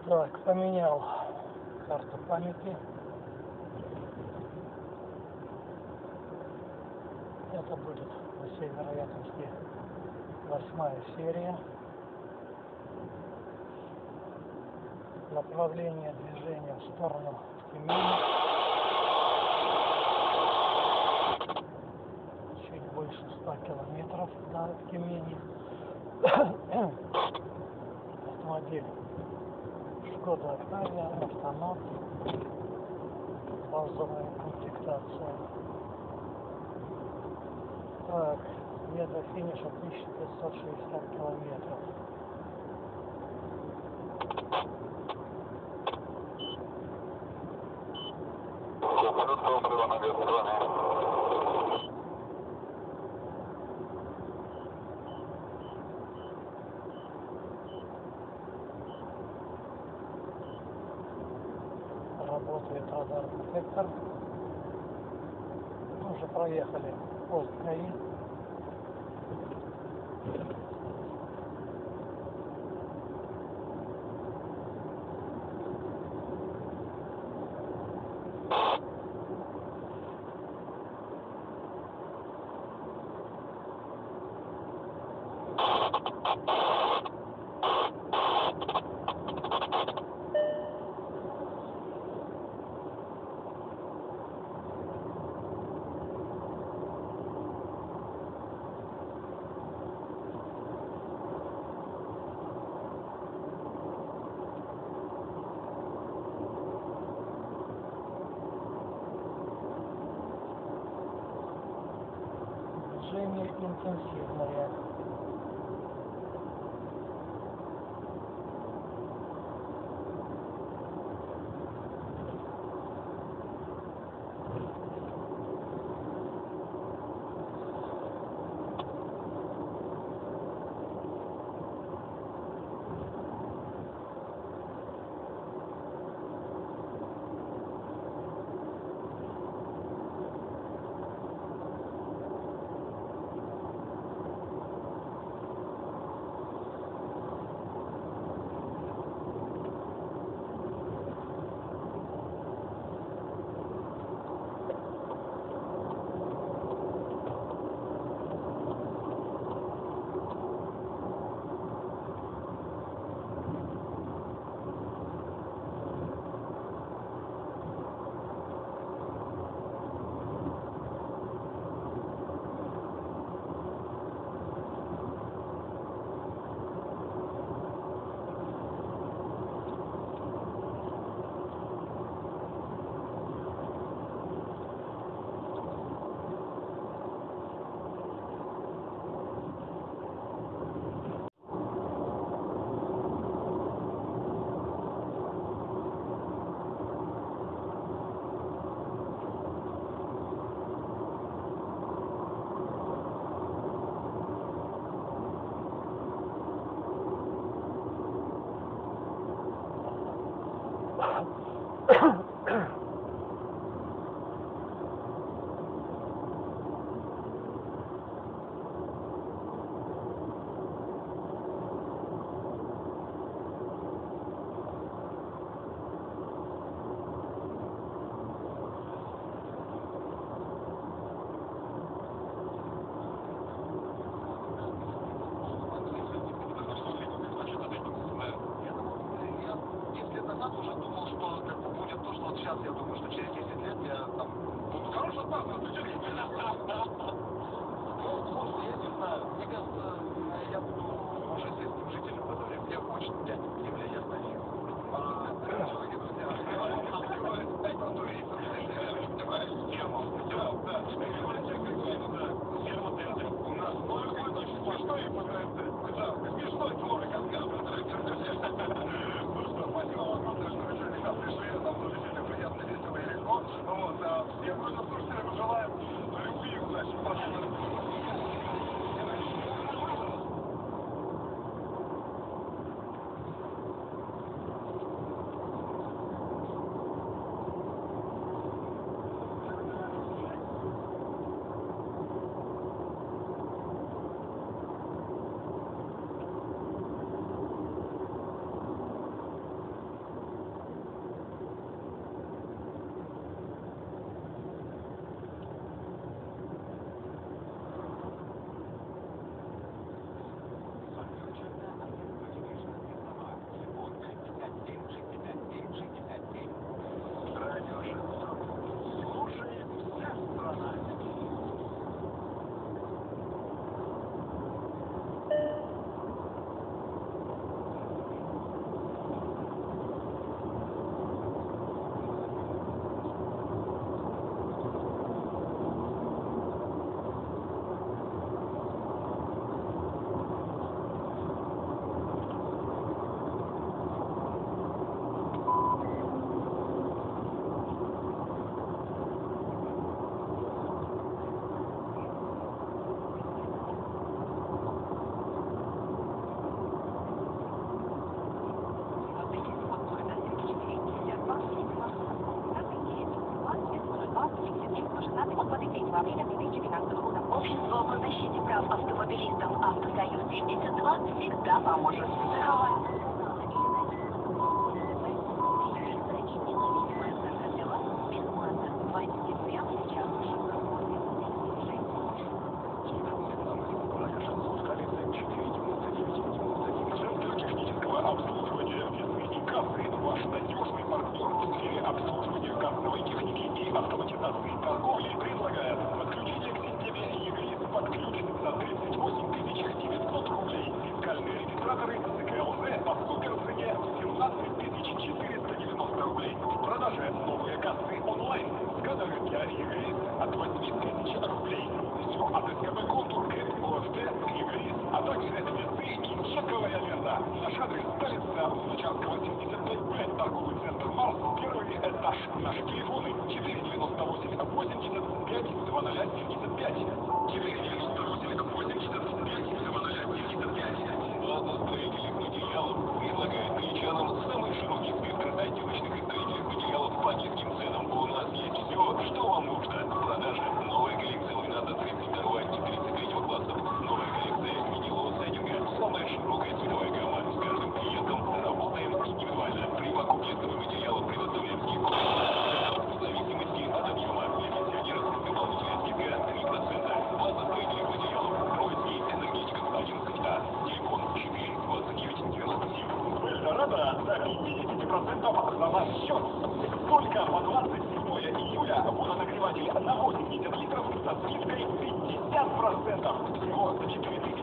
Так, поменял карту памяти. Это будет, по всей вероятности, 8-я серия. Направление движения в сторону Тюмени. Чуть больше 100 километров до Тюмени. Автомобиль Шкода Октавия, автомат, базовая комплектация. Так, мне до финиша 1560 километров. Работает радар-детектор. Мы уже проехали пост ГАИ. Движение интенсивное. Уже думал, что как бы будет то, что вот сейчас я думаю, что через 10 лет я там буду хороший паспорт, ну, я не знаю, мне кажется, я буду уже сельским жителем в это время, мне очень земля, я стою. Всем слушателям желаем во время 2012 года. Общество по защите прав автомобилистов «Автосоюз 72» всегда поможет. Обслуживание весны и кассы – ваш надежный партнер в сфере обслуживания кассовой техники и автоматизации торговли предлагает подключение к системе ЕГРИС под ключ за 38 900 рублей. Фискальные регистраторы ЦКЛЗ по суперцене 17 490 рублей. В продаже новые кассы онлайн. Сканеры для ЕГРИС от 8000 рублей. Все от СКБ «Контур», ОФТ, ЕГРИС, а также весы и чековая лента. Наш адрес — Столица, Луначарского, 75Б, торговый центр «Марс», первый этаж. Наши телефоны 498 85 0075. 498 85 0075. Ладостроительных материалов предлагает кричанам самый широкий спектр отделочных и строительных материалов по низким ценам. У нас есть все, что вам нужно. Продажа. Новая коллекция ламината 32 и 33 классов. Новая коллекция винилового сайдинга. Самая широкая цветовая гамма. С каждым клиентом работаем индивидуально. При покупке стройматериалов предоставляем скидку. В зависимости от объема. Для пенсионеров дополнительная скидка 3%. База строительных материалов. Троицкий, энергетиков 11А. Телефон 4 29 97. В Эльдорадо до 50% за ваш счет. Только по 27 июля водонагреватель на 80 литров со скидкой 50%. Всего за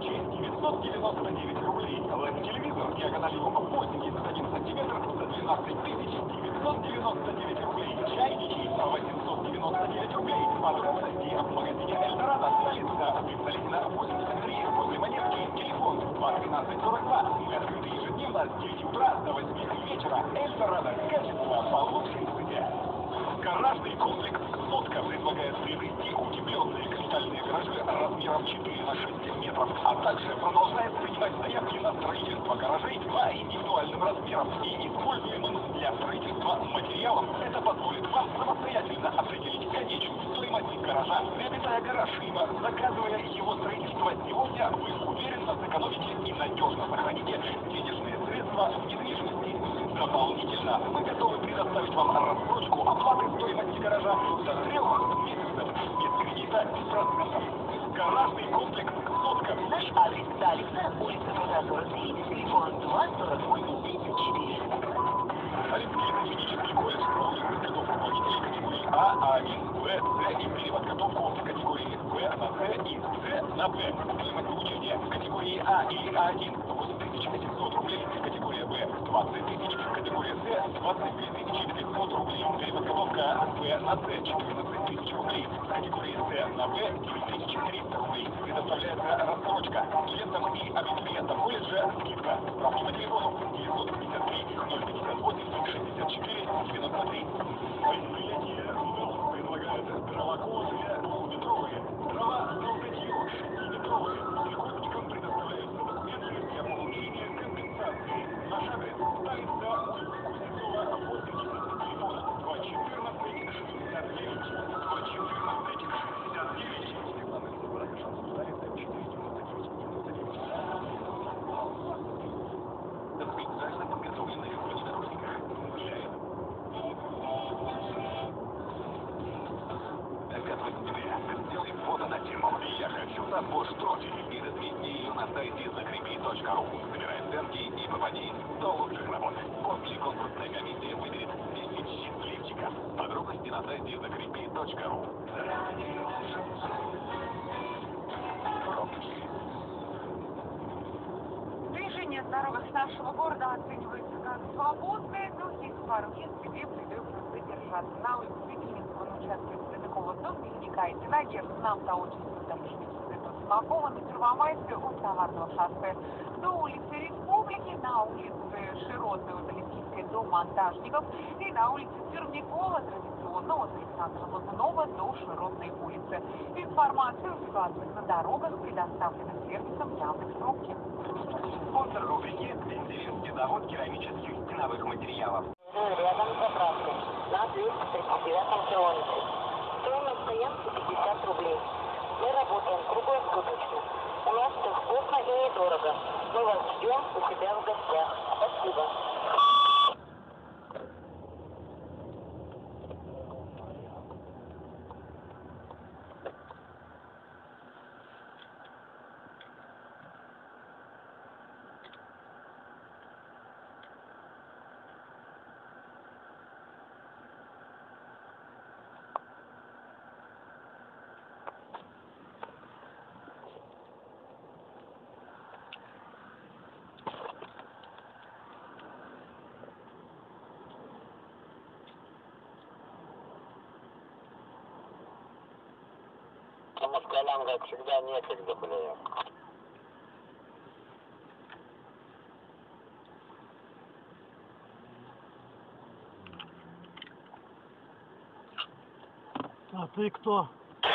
4999 рублей. LED-телевизор диагональю 81 сантиметр за 12 999 рублей. Чайники за 899 рублей. Подробности в магазине Эльдорадо, Столица, Столицына 83, возле Монетки. Телефон 21342. Мы открыты ежедневно с 9 утра до 8 вечера. Эльдорадо. Качество по лучшей цене. Гаражный комплекс «Сотка» предлагает приобрести утепленные капитальные гаражи размером 4 на 6 метров, а также продолжает принимать заявки на строительство гаражей по индивидуальным размерам и используемым для строительства материалам. Это позволит вам самостоятельно определить конечную стоимость гаража. Приобретая гараж, либо заказывая его строительство сегодня, вы уверенно сэкономите и надежно сохраните денежные средства в недвижимости. Дополнительно мы готовы предоставить вам рассрочку оплаты стоимости гаража до 3 месяцев без кредита, без процентов. Гаражный комплекс «Сотка». Наш адрес — Столица, улица Труда 43, телефон 248 34. Олимпийский технический колледж проводит подготовку водителей категории А1, Б, С и переподготовку в категории Б на С и С на Б. Стоимость обучения в категории А или А1 — 8800 рублей, категория Б — 20 тысяч, категория С — 22 500 рублей. Переподготовка с Б на С — 14 тысяч рублей, с категории С на Б — 9300 рублей. Предоставляется рассрочка. Студентам и абитуриентам колледжа скидка. Справки по телефону 953 058 64 93. Предприятие «Мел» предлагает дровоколотые двухметровые, дрова «Долготье» 6-метровые. Льготникам предоставляются документы для получения компенсации. Наш адрес — Столица, улица Кузнецова, 80, телефон 214 69 214 69. Специально подготовленные внедорожниках. Сделай фото на тему «Я хочу на Бош-Трофи» и до 3 дней на сайте закреpi.ру. Собирай оценки и попади до лучших работ. После конкурсная комиссия выберет 10 счастливчиков. Подробности на сайте закреpi.ру. Движение на дорогах нашего города оценивается как свободное, но есть пару мест, где придется задержаться. На улице Светильникова, на участке Средакова, до Березника и Надежды, на автоотчестве Дальнего Смакова, на Первомайской от Товарного шоссе до улицы Республики, на улице Широтной от Олимпийской до Монтажников и на улице Пермякова традиционно от Александра Лазунова до Широтной улицы. Информацию о ситуациях на дорогах предоставлена сервисом Яндекс.Пробки. Спонсор рубрики «Пензелинский завод керамических стеновых материалов». Рядом с заправкой на 239 километре. Стоимость стоянке 50 рублей. Мы работаем круглосуточно. У нас все вкусно и недорого. Мы вас ждем у себя в гостях. Спасибо. Москалям, как всегда, некогда, блин. А ты кто?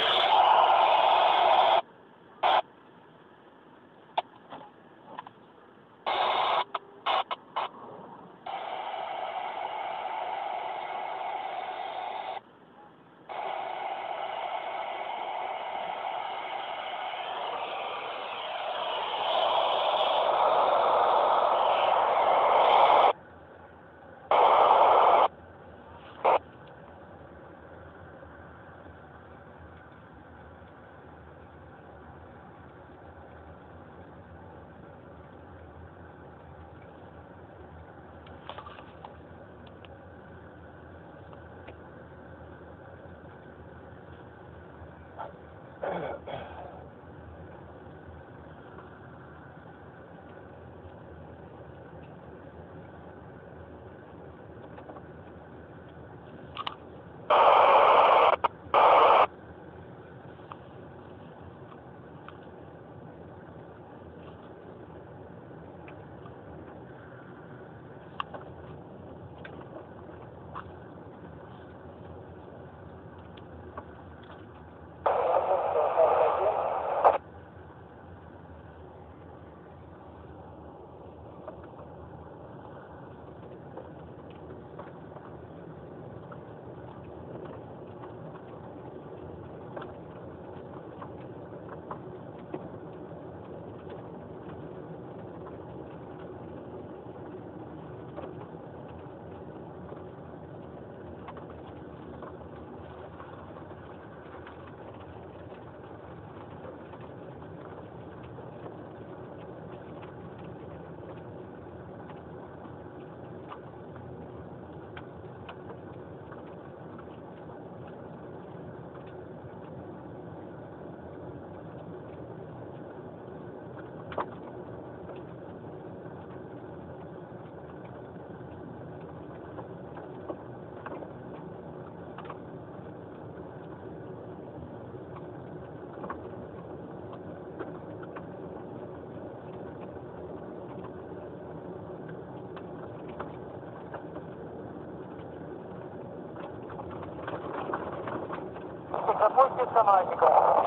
Запусти самотика.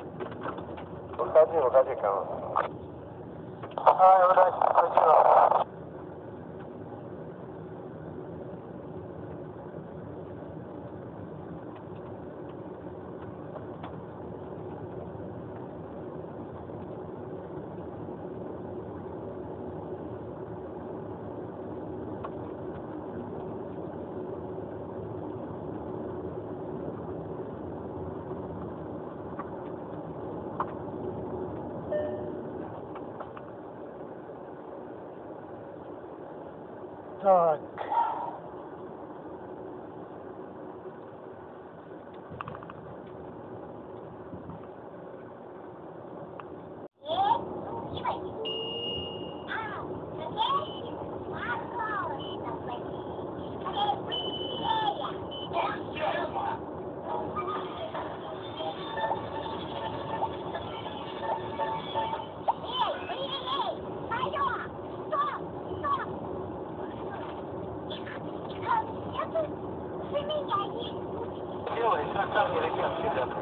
Выходи, кого. Ай, удачи, спасибо. Так. Делай, как не ребят, ребята.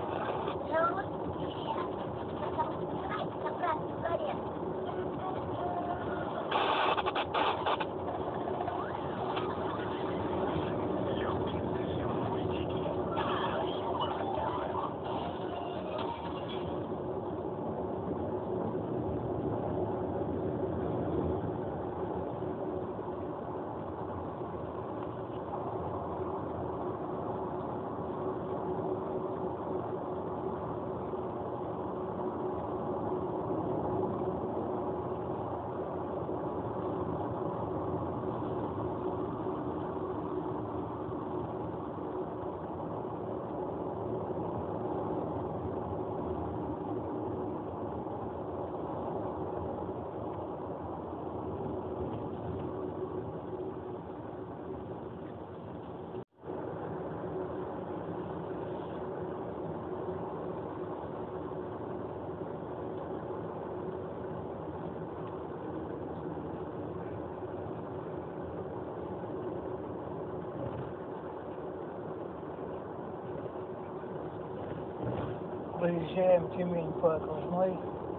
Проезжаем Тюмень по окружной.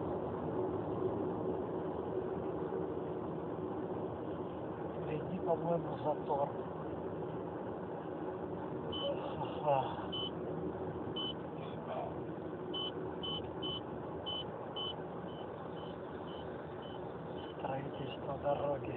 Впереди, по-моему, затор. Ага. Строительство дороги.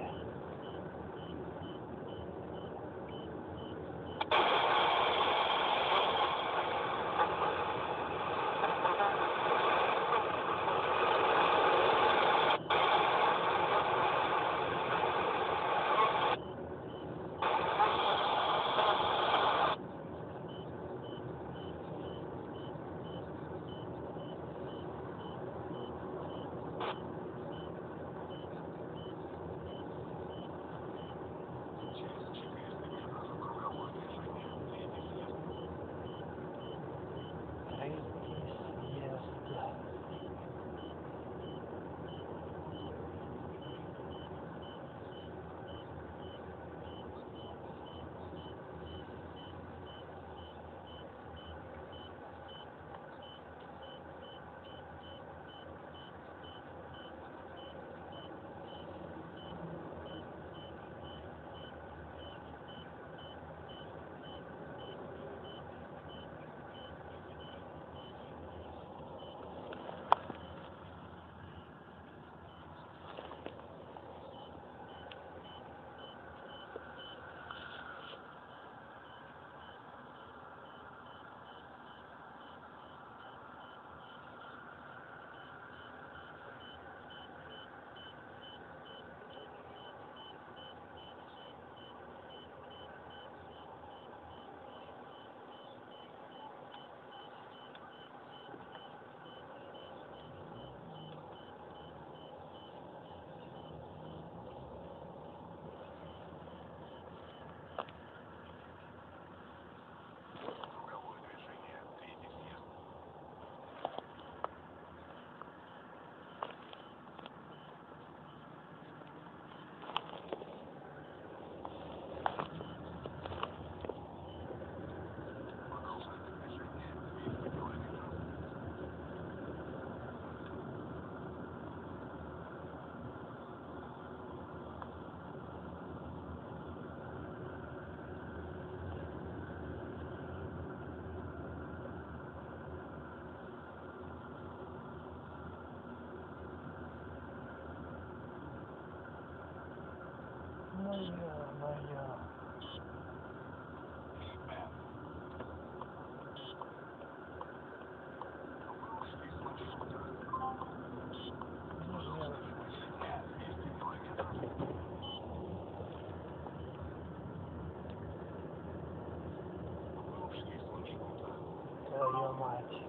Моя. Твою мать.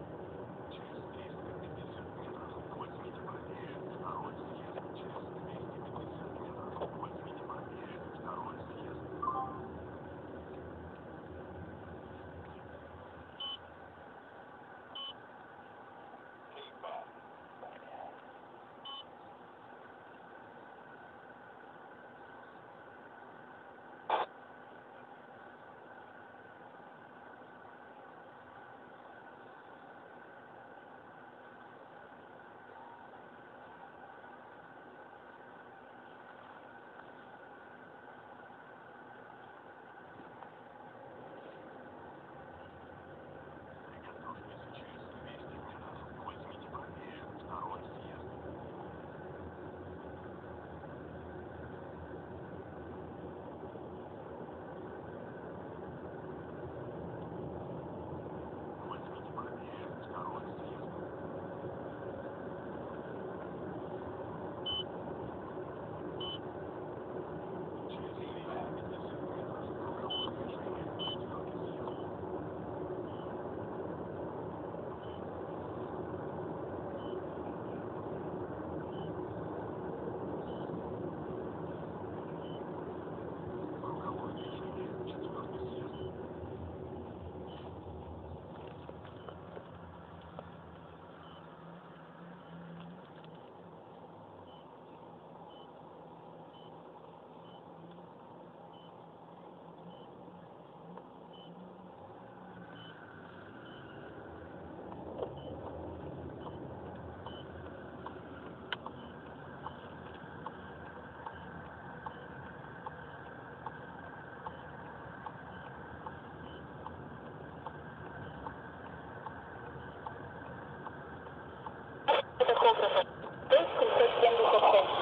тахографа. То 776.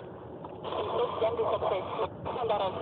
776. На дороге.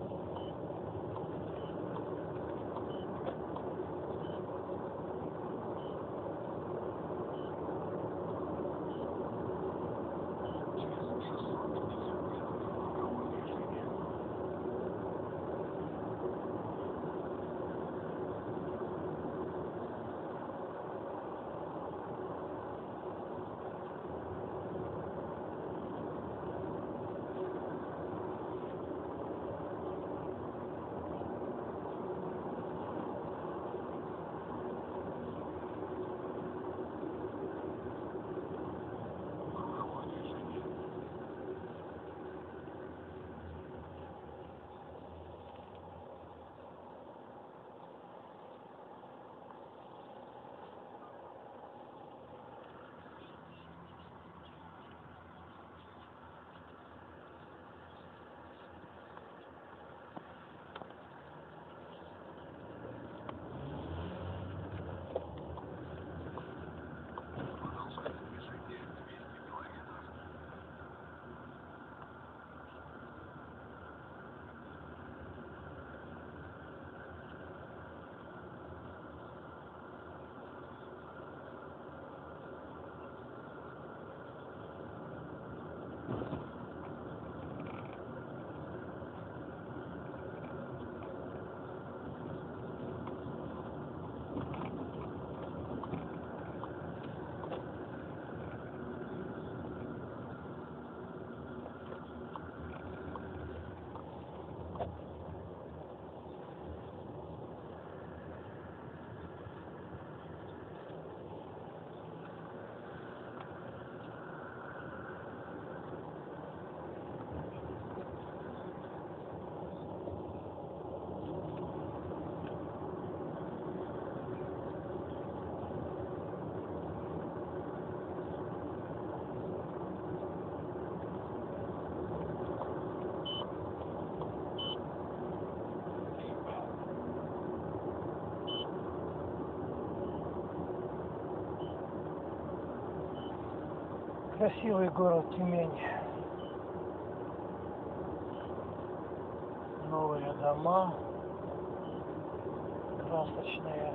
Красивый город Тюмень. Новые дома, красочные.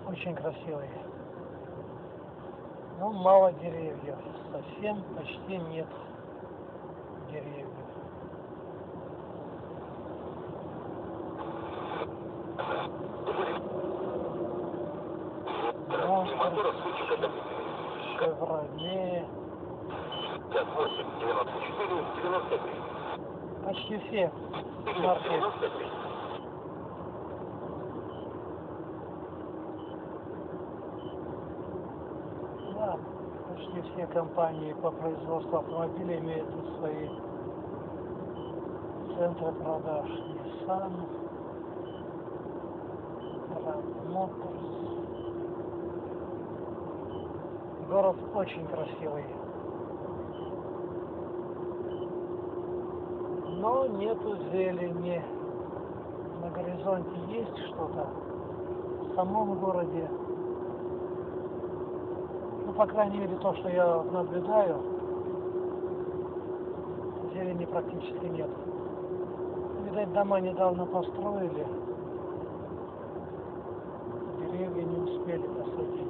очень красивый. Но мало деревьев, совсем почти нет деревьев. Монстр, Шевроле. Почти все марки. Да, почти все компании по производству автомобилей имеют свои центры продаж. Nissan, Motors. Город очень красивый. Но нету зелени. На горизонте есть что-то. В самом городе, ну, по крайней мере, то, что я наблюдаю, зелени практически нет. Видать, дома недавно построили, деревья не успели посадить.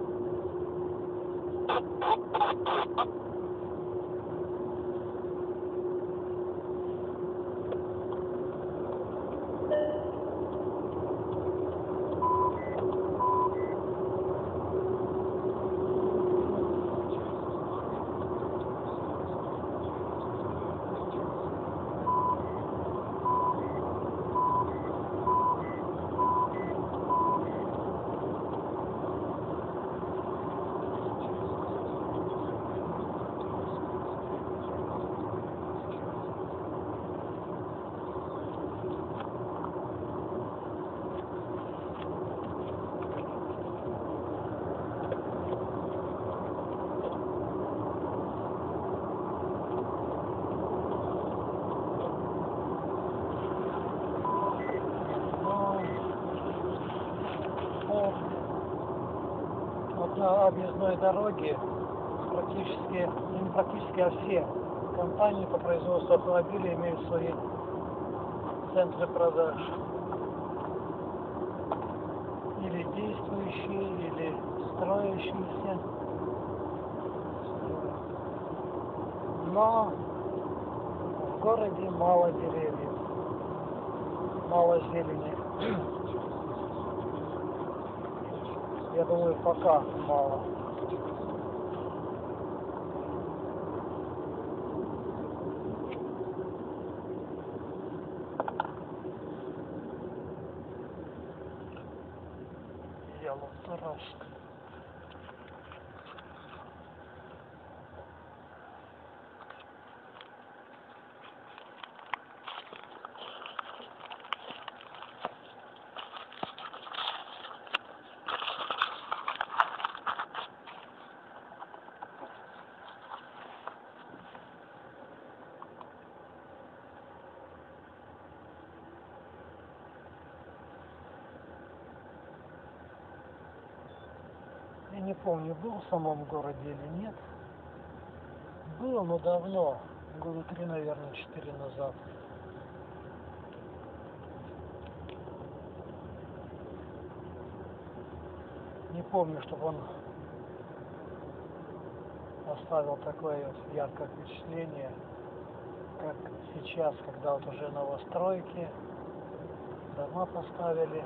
Вот на объездной дороге практически, ну не практически, а все компании по производству автомобилей имеют свои центры продаж. Или действующие, или строящиеся. Но в городе мало деревьев, мало зелени. Я думаю, пока мало. Ялуторовск. Я не помню, был в самом городе или нет. Был, но давно, года 3, наверное, 4 назад. Не помню, чтобы он оставил такое вот яркое впечатление, как сейчас, когда вот уже новостройки, дома поставили.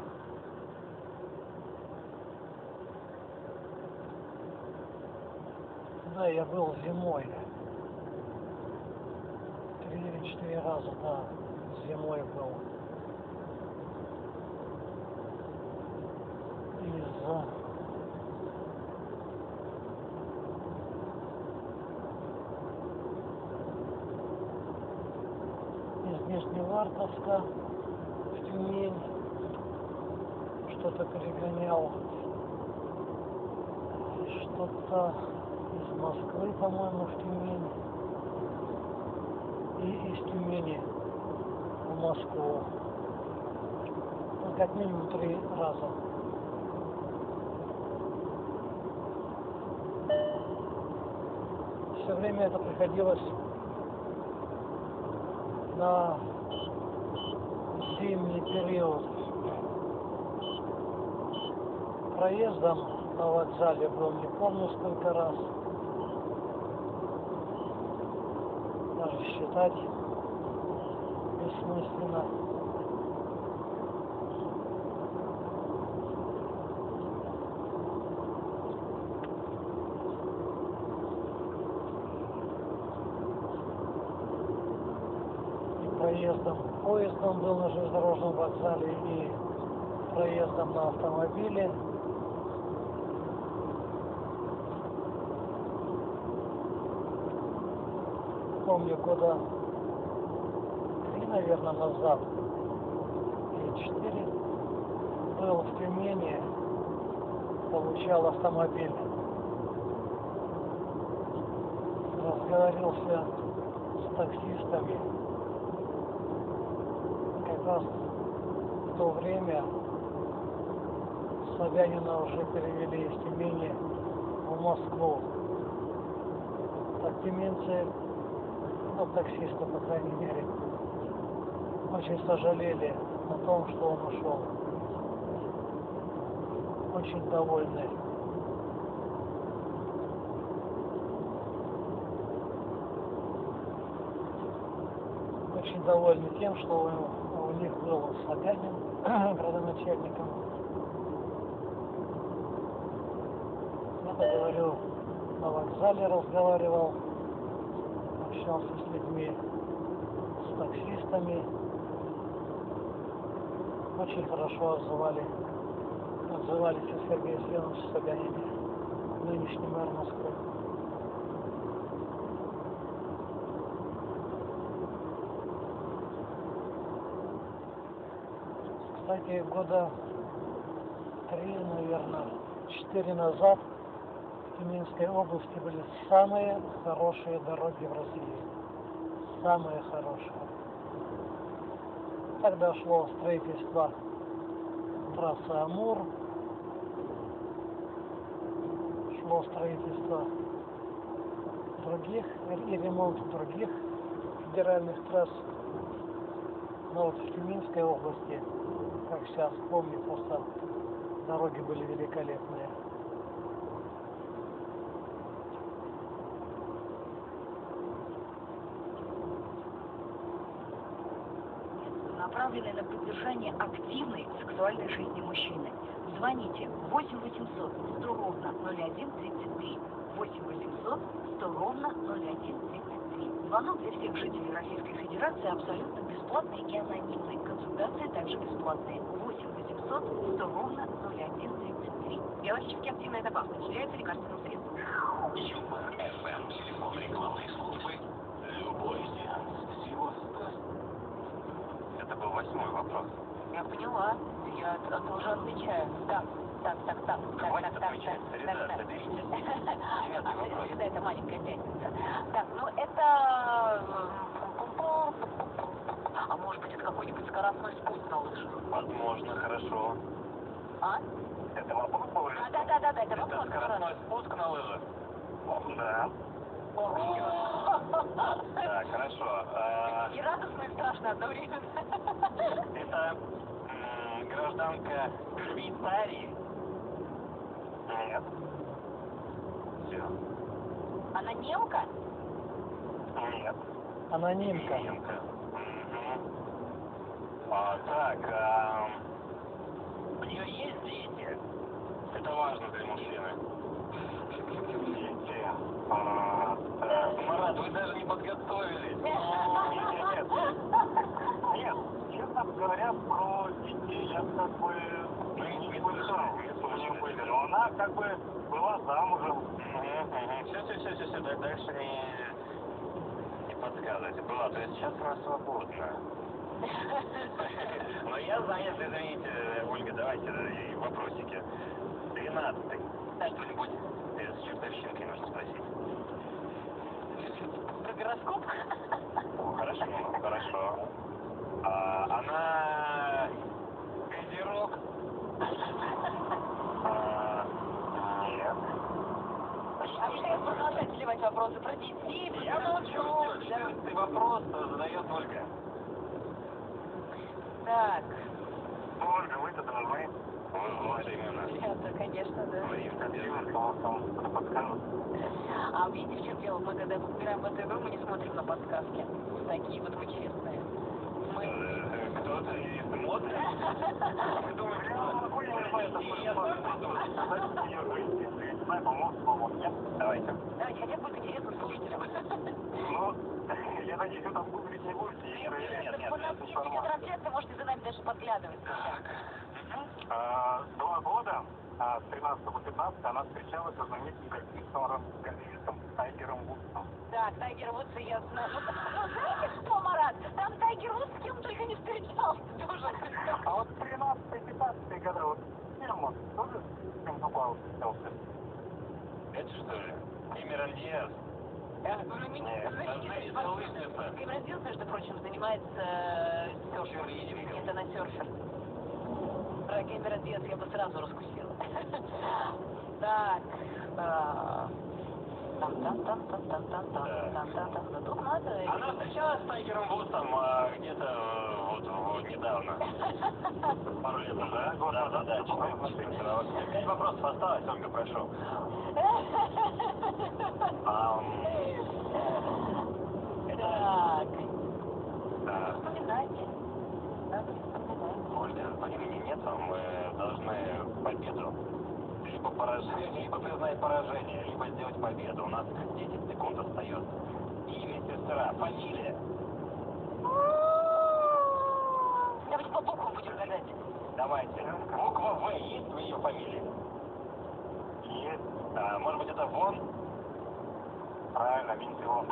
Да, я был зимой. 3 или 4 раза, да, зимой был. Из Нижневартовска в Тюмень что-то перегонял. Что-то из Москвы, по-моему, в Тюмень. И из Тюмени в Москву. Ну, как минимум 3 раза. Все время это приходилось на зимний период. проездом на вокзале был не помню сколько раз. Даже считать бессмысленно. Поездом был на железнодорожном вокзале и проездом на автомобиле. Помню, года 3, наверное, назад, или 4, был в Тюмени, получал автомобиль. Разговорился с таксистами. Как раз в то время Собянина уже перевели из Тюмени в Москву. Так тюменцы, ну, таксисты, по крайней мере, очень сожалели о том, что он ушел. Очень довольны. Очень довольны тем, что у них был Собянин градоначальником. Я говорю, на вокзале разговаривал, общался с людьми, с таксистами. Очень хорошо отзывались о Сергее Семеновиче Собянине, нынешний мэр Москвы. Кстати, года 3, наверное, 4 назад в Тюменской области были самые хорошие дороги в России. Самые хорошие. Тогда шло строительство трассы Амур, шло строительство других и ремонт других федеральных трасс. Но вот в Тюменской области, как сейчас помню, просто дороги были великолепные. Направленные на поддержание активной сексуальной жизни мужчины. Звоните 8 800 100 ровно 0133. 8 800 100 ровно 0133. Звонок для всех жителей Российской Федерации абсолютно бесплатный и анонимный. Консультации также бесплатные. 8 800 100 ровно 0133. Биологически активная добавка является лекарственным средством. Юмор ФМ. Телефон рекламной службы. Любой сеанс всего стоит. Это был 8-й вопрос. Я поняла. Я тоже отвечаю. Так. Хватит отвечать, среда, соберитесь. 9-й вопрос. Среда — это маленькая пятница. Так, ну это... А может быть, это какой-нибудь скоростной спуск на лыжах? Возможно, хорошо. А? Это вопрос был? Да, это вопрос. Скоростной спуск на лыжах? Да. Так, хорошо. И радостно, и страшно одновременно. Это гражданка Швейцарии? Нет. Все. Она немка? Нет. Анонимка. Немка. Так, у нее есть дети? Это важно для мужчины. Дети. Марат, вы даже не подготовились. Нет, честно говоря, про детей я как бы не слышал. Но она как бы была замужем. Все, дальше не подсказывайте. Была, то есть сейчас она свободна. Но я занят, извините, Ольга, давайте вопросики. 12-й. Что-нибудь с чертовщинкой нужно спросить. Про гороскоп? Хорошо. Она козерог? Нет. А мне кажется, продолжать сливать вопросы про детей. Я молчу. Ты вопрос задает Ольга. Так. Ольга, вы-то должны. Вот именно. Это, конечно. А видите, в чем дело? Мы когда выбираем в эту игру, мы не смотрим на подсказки. Такие вот мы честные. Мы... Кто-то из мод? Вы думаете, давайте. Давайте, хотя будет интересно слушателям. Ну, я надеюсь, вы там гуглить не будете. У нас есть видеотрансляция, можете за нами даже подглядывать. 2 года, с 13 по 15, она встречалась со знаменитым гольфистом Тайгером Вудсом. Так, Тайгер Вудс, я знаю. Ну, знаете что, Марат? Там Тайгер Вудс с кем только не встречался тоже. А вот 13-15 года, вот фильм тоже с кем попал встречался? Это что ли? Кэмерон Диаз? Кэмерон Диаз, между прочим, занимается серфером. Это на серфер. Про Кэмерон Диаз я бы сразу раскусила. Так. Там. Тут надо. Она встречалась с Тайгером Вудсом где-то вот недавно. Пару лет назад. Да. 5 вопросов осталось, Ольга, прошу. Так. Вспоминайте. Надо вспоминать. Ольга, времени нет, мы должны победу. Либо поражение, либо признать поражение, либо сделать победу. У нас 10 секунд остается. Имя сестра, фамилия. Давайте по буквам будем гадать. Давайте. Буква В есть в ее фамилии? Есть. Может быть, это Вон? Правильно, Винси Вон.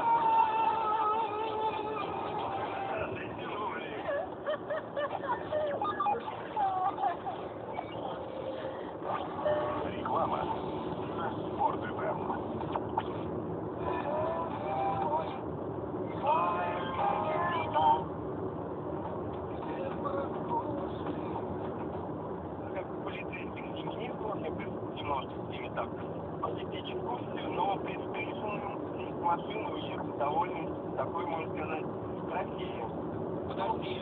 Реклама. Спорт ФМ. Как полицейских не было, мне немножечко с ними так посетить экскурсию, но при встрече машину уехал довольно такой, можно сказать, красивый. Подожди,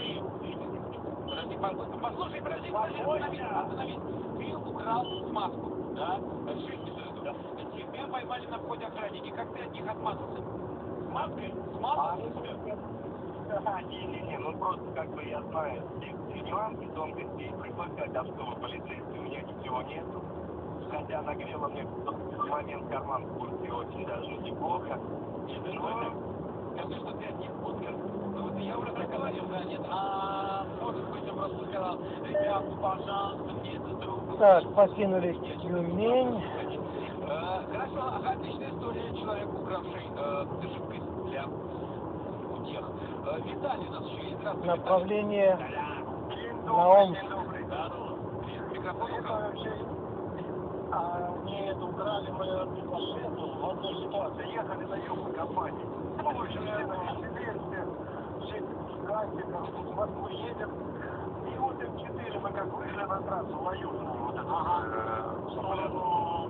послушай, остановись. Ты украл маску, да? Тебя поймали на входе охранники. Как ты от них отмазался? С маской? Смазался тебя? Не, ну просто как бы я знаю все нюансы тонкостей, пришлось сказать, а что вы полицейский, у меня ничего нет. Хотя нагрела мне в момент карман в курсе очень даже неплохо. Скажи, что ты от них пускаешь. Я уже проговорил, да, нет. Может быть, он просто сказал, ребята, пожалуйста, мне это друг. Так, покинули Тюмень. Хорошо, отличная история. Человек, укравший жидкость для утех. Виталий у нас еще есть. Здравствуйте. Направление на Омск. Микрофон украл. Нет, украли мою машину в одной ситуации. Ехали на юг компании. Ну, в общем, все графиком, в Москву едем. И вот М4 мы как вышли на трассу, на южную, вот эту, в сторону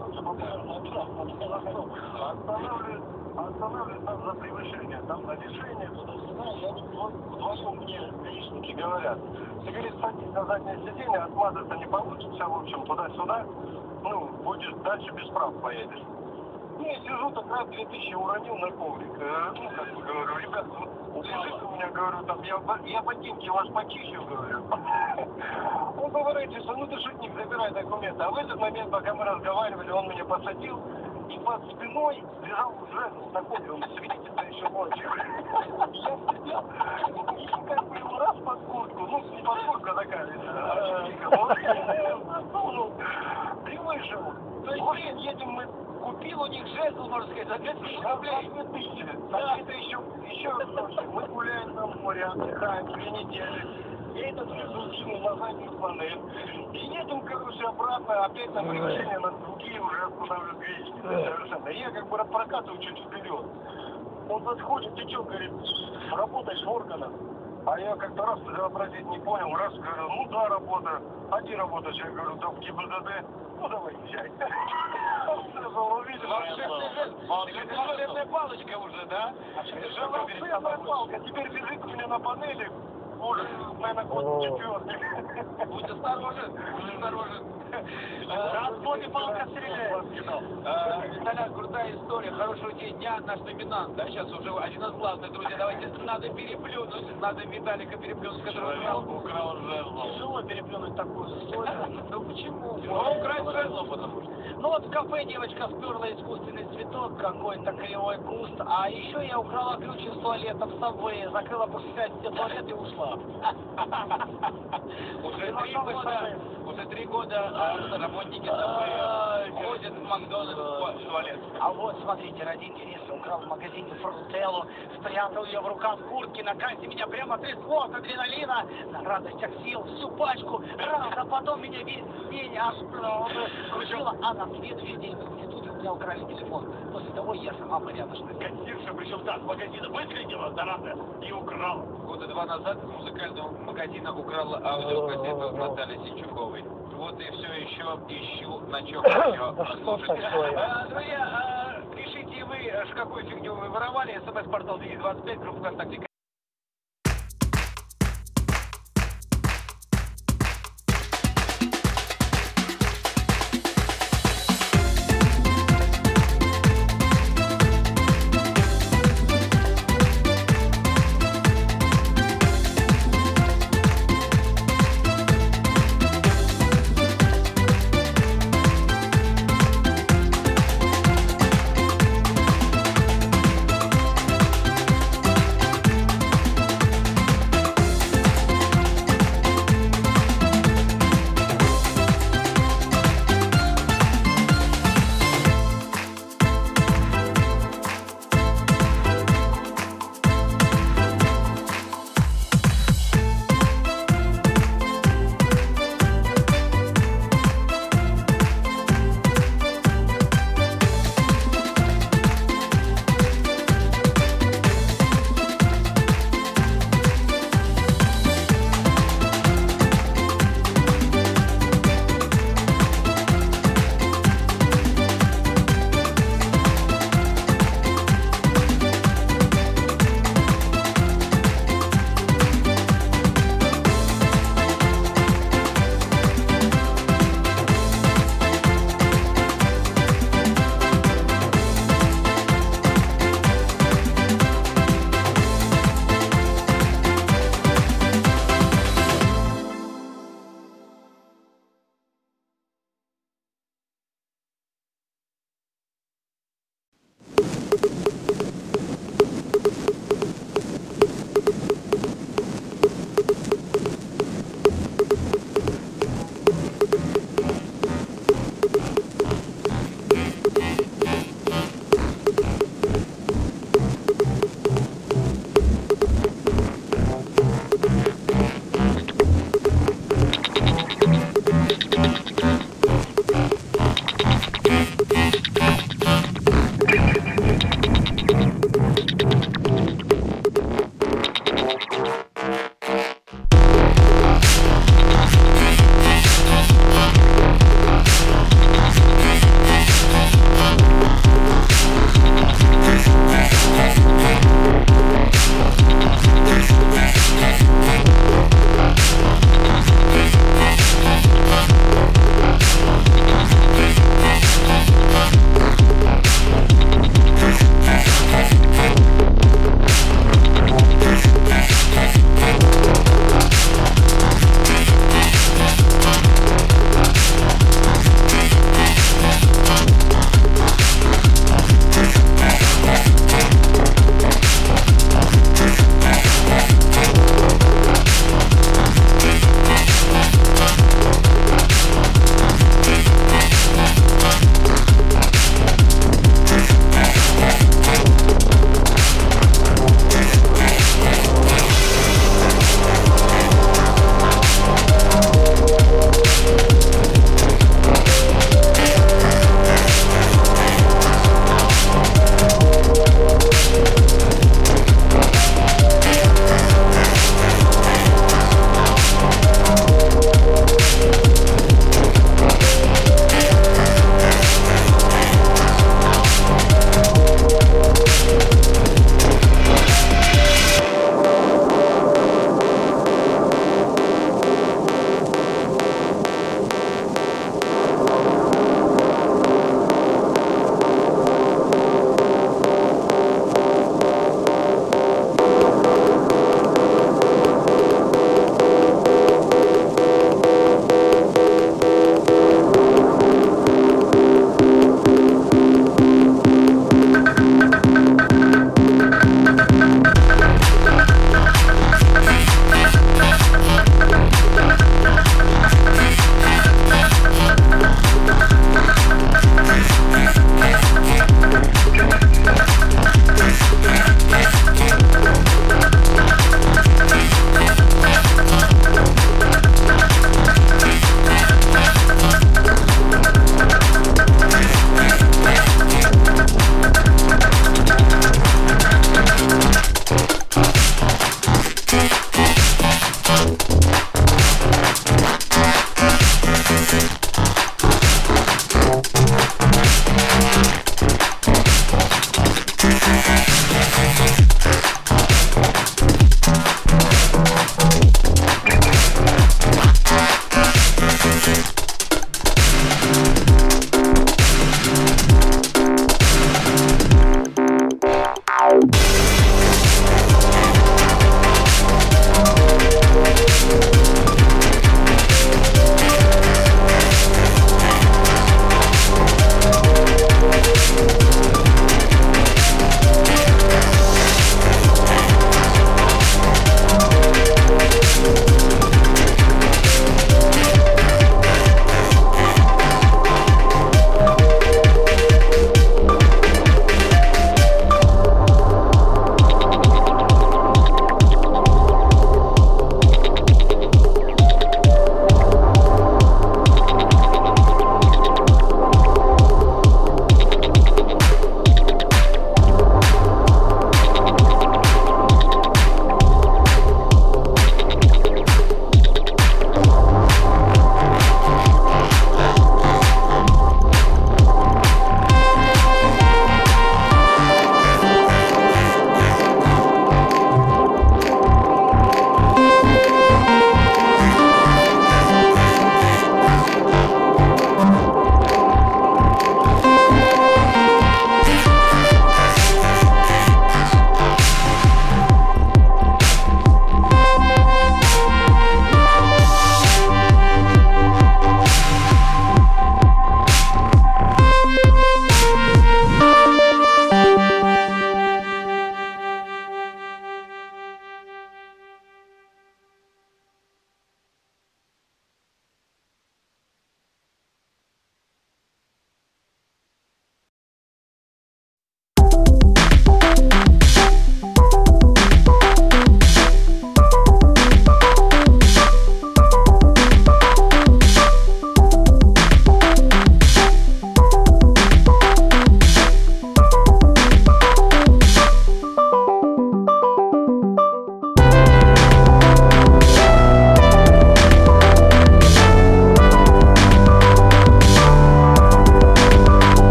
останавливают там за превышение, там на движение, туда-сюда, я вдвоем мне гаишники говорят. Ты, говорит, садись на заднее сиденье, отмазаться не получится, в общем, туда-сюда, ну, будешь дальше без прав поедешь. Не, сижу, так раз 2000 уронил на коврик. Ну, как бы говорю, ребят, лежит у меня, говорю, там, я ботинки ваш почищу, говорю. Он говорит, что ну ты шутник, забирай документы. А в этот момент, пока мы разговаривали, он меня посадил, и под спиной лежал уже на ковре, он светится еще ночью. Я сидел, и как бы его раз под куртку, ну, не под куртку, такая, засунул, и вышел. То есть, едем мы. Купил у них жезл, можно сказать, за 2000 рублей. 2000. Да, это еще мы гуляем на море, отдыхаем 2 недели. Я этот жезл кинул на заднюю панель. И едем, короче, обратно, опять на превышение, на другие уже останавливают гаишники. Совершенно. И я как бы прокатываю чуть вперед. Он подходит, ты что, говорит, работаешь в органах? А я как-то раз вообразить не понял, раз говорю, ну да, работаю. А где работаешь? Я говорю, да в ГИБДД. Ну давай, езжай. Волшебная палочка уже, да? Волшебная палка. Теперь лежит у меня на панели. Уже, наверное, год 4. Будь осторожен, будь осторожен. Отбой палка стреляет. Толян, крутая история, хорошего день дня, наш номинант. Да, сейчас уже один из главных, друзья. Давайте, надо переплюнуть, надо Виталика переплюнуть, который украл жезлов. Тяжело переплюнуть такую историю. Ну почему? Ну, украсть жезлов, потому что. Ну вот в кафе девочка сперла искусственный цветок, какой-то кривой куст, а еще я украла ключ из туалета в Subway, закрыла после все туалеты и ушла. Уже 3 года работники Subway ходят в Макдональдс в туалет. А вот, смотрите, ради интереса, украл в магазине фрутеллу, спрятал ее в рукав куртки, на кассе меня прямо трясло от адреналина, на радостях съел всю пачку, раз, а потом меня весь день аж крутило, а на следующий день в институте у меня украли телефон. После того я сама порядочная. Кассирша, причем так, с магазина выследила, зараза, и украла. Года 2 назад из музыкального магазина украла аудиокассету Натальи Синчуковой. Вот и все еще ищу, на чем ее послушать. Друзья, пишите вы, какую фигню вы воровали. СМС-портал 225, группа ВКонтакте.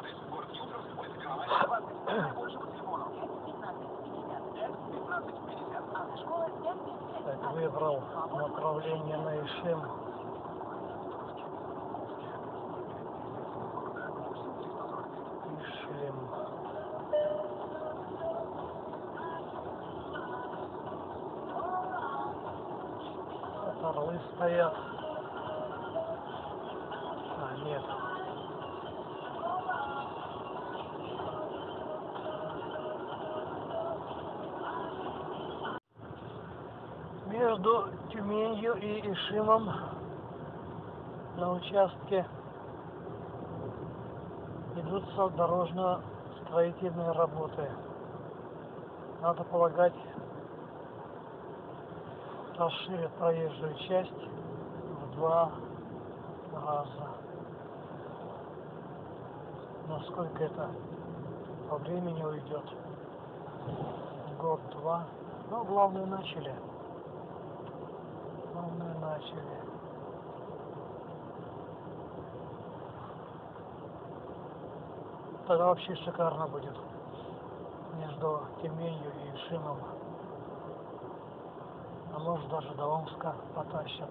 Адрес город Югорск, улица Первомайская, 20. Больше по телефону 1550. А школа 555. Так, выбрал направление на Ишим. Ишим. Вот орлы стоят. А, нет. Между Тюменью и Ишимом на участке ведутся дорожно-строительные работы. Надо полагать, расширят проезжую часть в 2 раза. Насколько это по времени уйдет? Год-два. Но главное начали. Главное начали. Тогда вообще шикарно будет между Тюменью и Ишимом. А может даже до Омска потащат.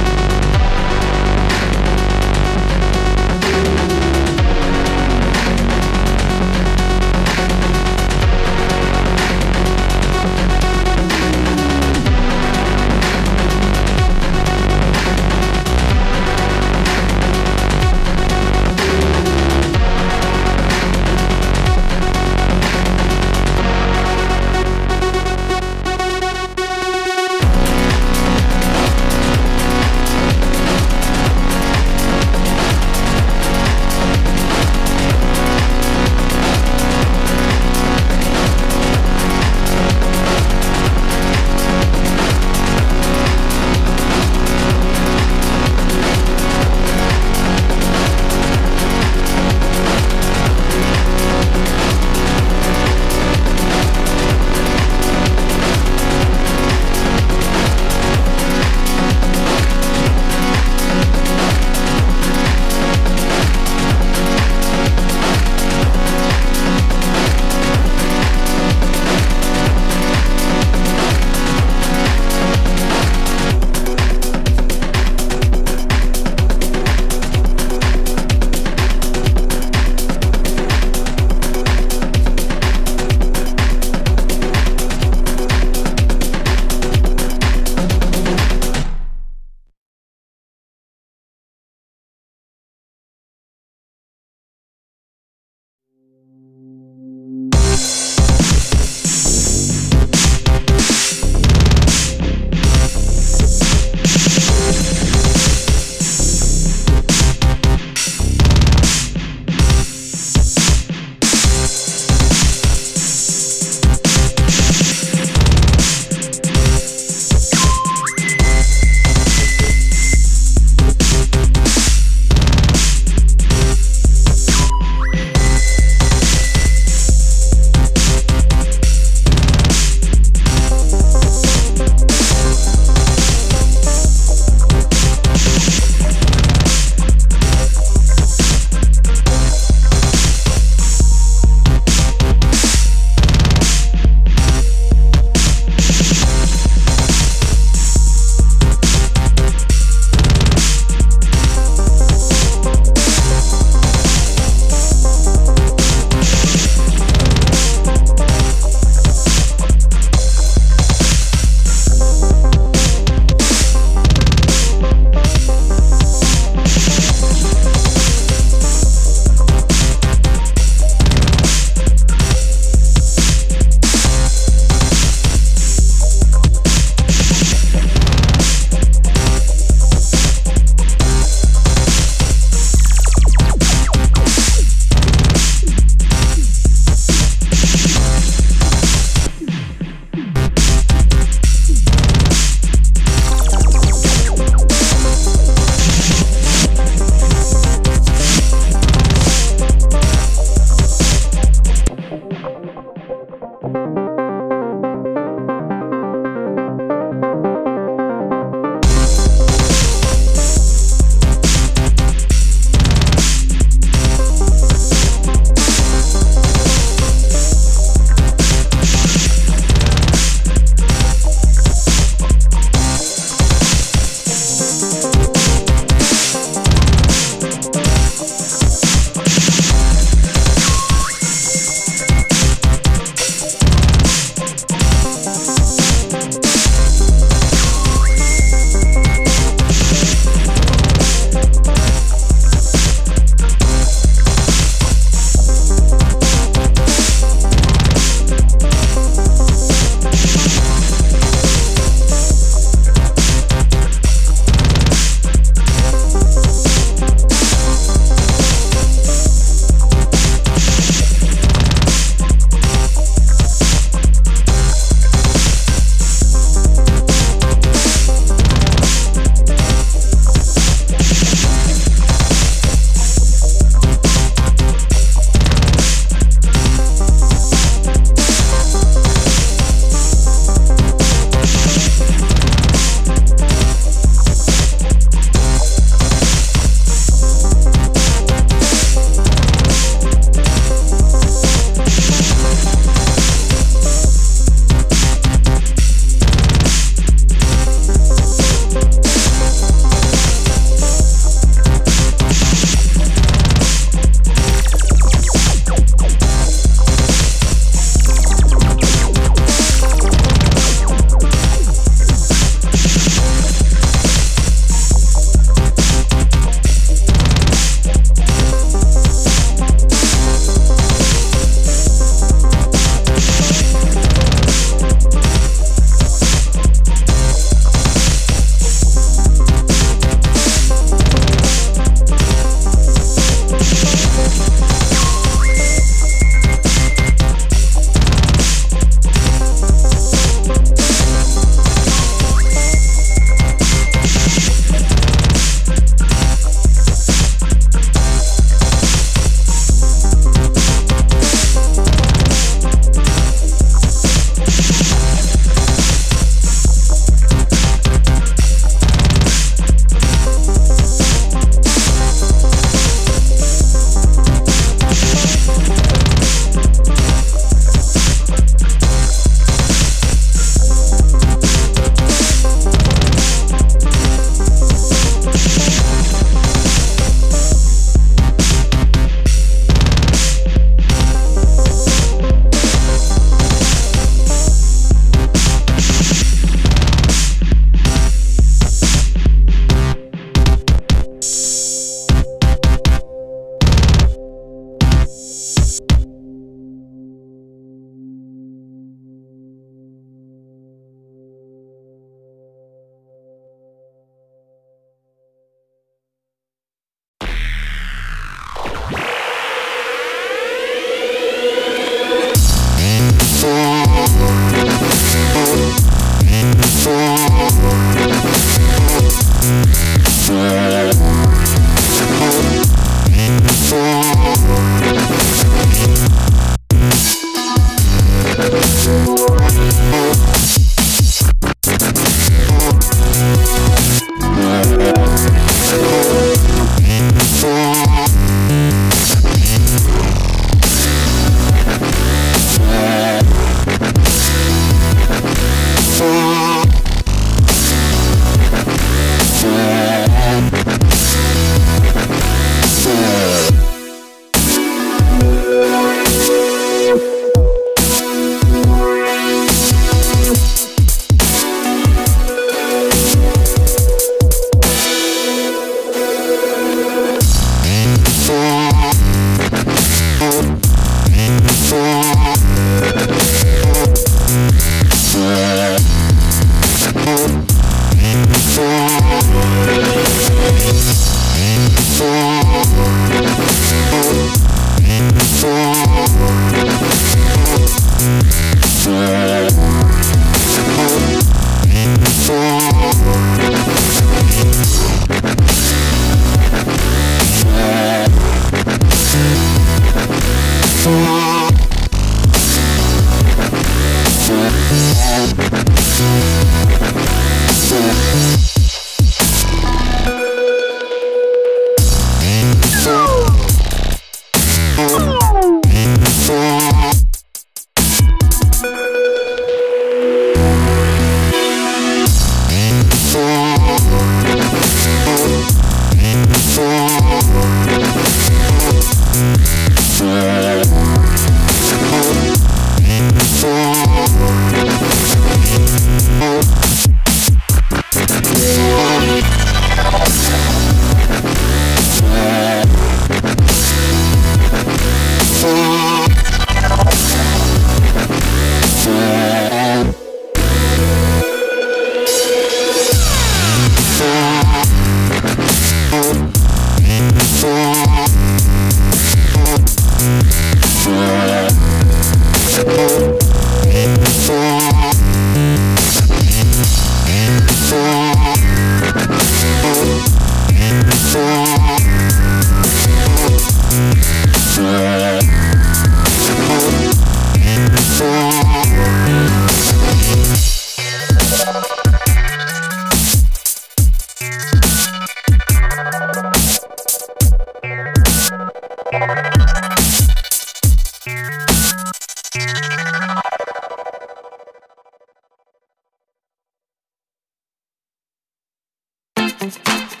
Thank you.